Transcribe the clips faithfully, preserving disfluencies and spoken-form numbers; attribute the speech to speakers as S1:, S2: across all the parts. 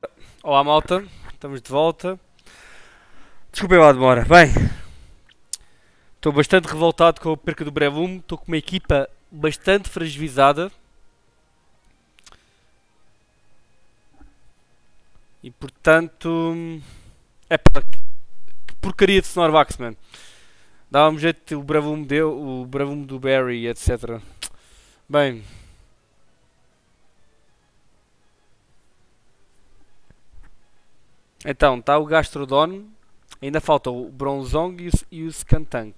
S1: Olá malta, estamos de volta. Desculpem lá a demora. Bem, estou bastante revoltado com a perca do Brevume. Estou com uma equipa bastante fragilizada. E portanto. É pá, que porcaria de Snorlax, man. Dava-me jeito que o Brevume deu, o Brevume do Barry, etcétera. Bem, então, está o Gastrodon. Ainda falta o Bronzong e o, e o Skuntank.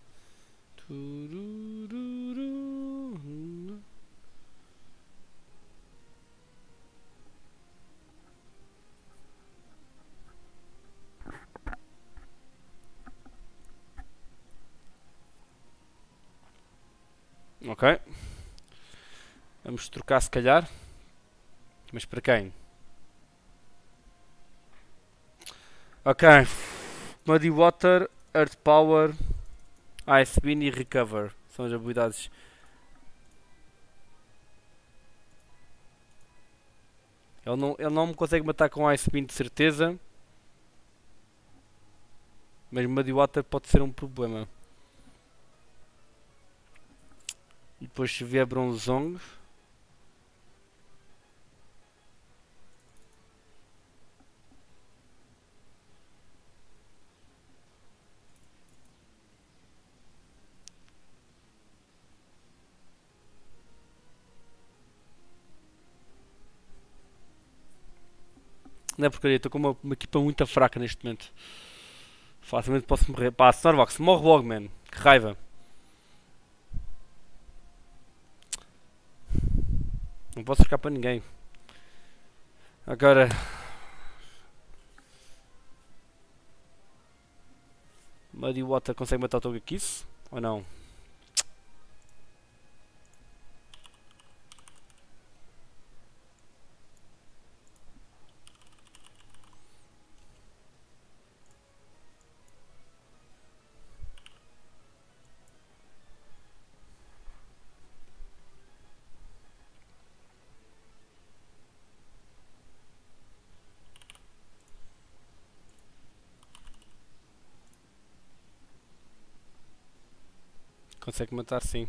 S1: Ok. Vamos trocar se calhar. Mas para quem? Ok. Muddy Water, Earth Power, Ice Beam e Recover. São as habilidades. Ele não, ele não me consegue matar com Ice Beam de certeza. Mas Muddy Water pode ser um problema. E depois se vier Bronzong. Não é porcaria, estou com uma, uma equipa muito fraca neste momento. Facilmente posso morrer. Pá, Snorlax, morre logo, man. Que raiva. Não posso ficar para ninguém. Agora. Muddy Water consegue matar o Togekiss? Ou não? Consegue matar sim.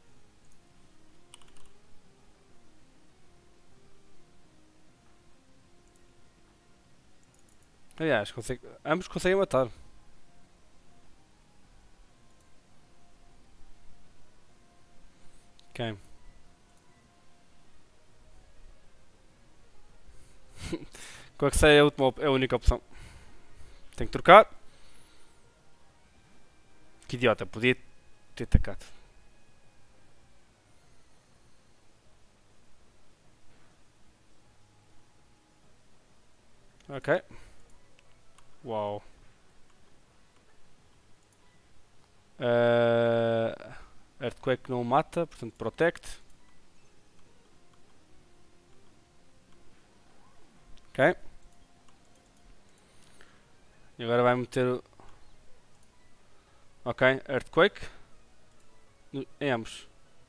S1: Aliás, consegue, ambos conseguem matar. Quem? Qual é que sai é a, última, é a única opção? Tenho que trocar. Que idiota, podia ter atacado. Ok. Uau. Uh, Earthquake não mata, portanto protect. Ok. E agora vai meter o... Ok, Earthquake. Em ambos.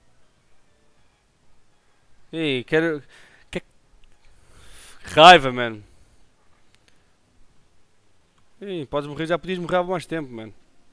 S1: Ih, quero... Que raiva, man. Ih, podes morrer, já podias morrer há mais tempo, man.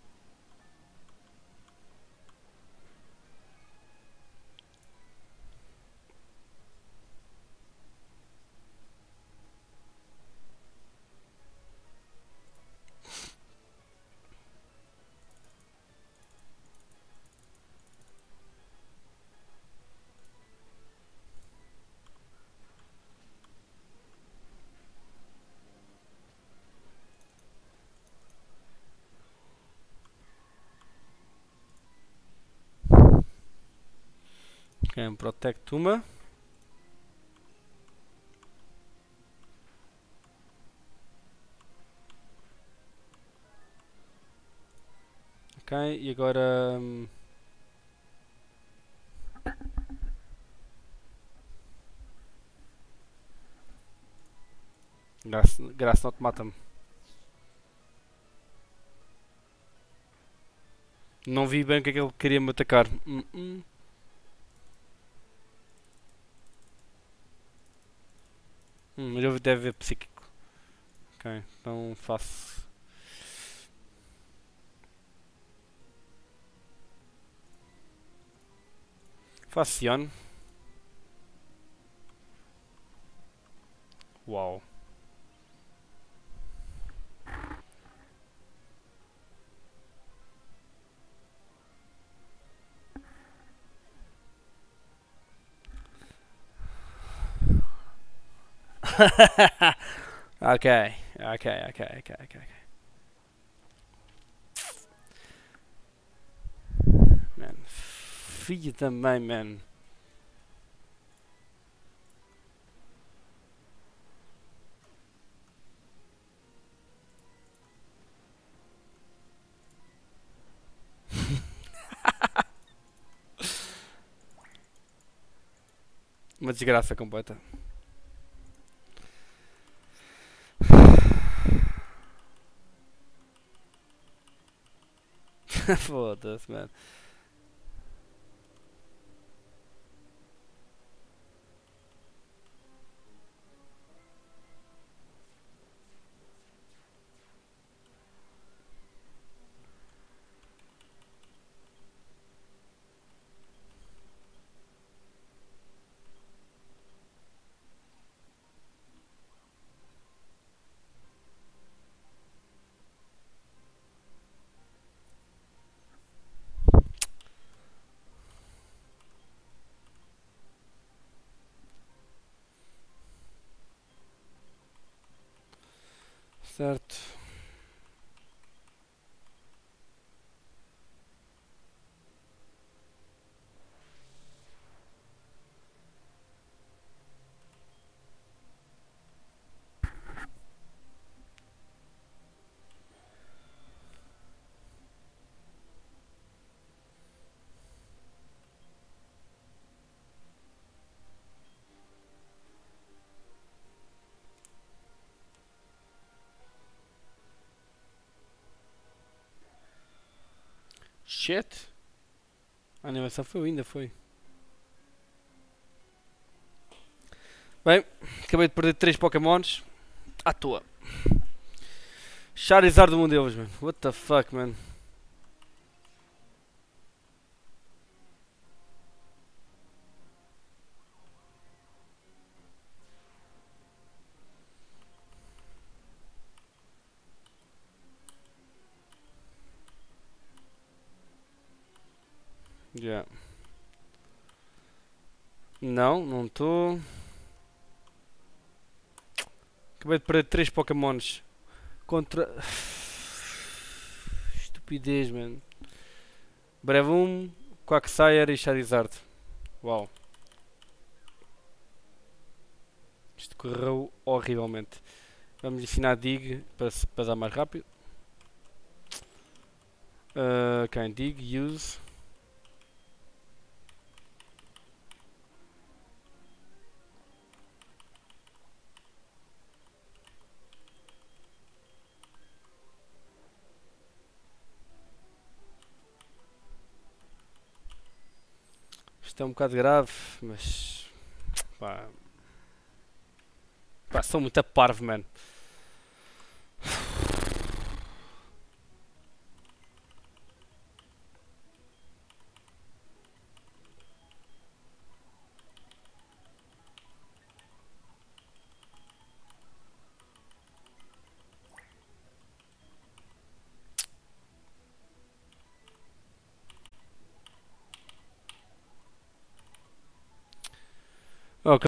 S1: Ok, protect uma. Ok, e agora... hum, Graça, graça não te mata-me. Não vi bem o que é que ele queria me atacar. Hum, hum. Hum, mas eu deve ver psíquico. Ok, então faço. Faço Sion. Uau. Ok, ok, ok, ok, ok. Man, filho também, man. Uma desgraça completa. Foda-se, man. Certo. Shit. A animação foi ainda, foi. Bem, acabei de perder três Pokémons à toa. Charizard um deles, man. What the fuck, man. Yeah. Não, não estou. Acabei de perder três Pokémons contra. Estupidez, man. Brevum, Quagsire e Charizard. Uau. Isto correu horrivelmente. Vamos ensinar Dig para, para dar mais rápido. Uh, ok, Dig, Use. Isto é um bocado grave, mas. Pá. Pá, sou muito a parvo, man.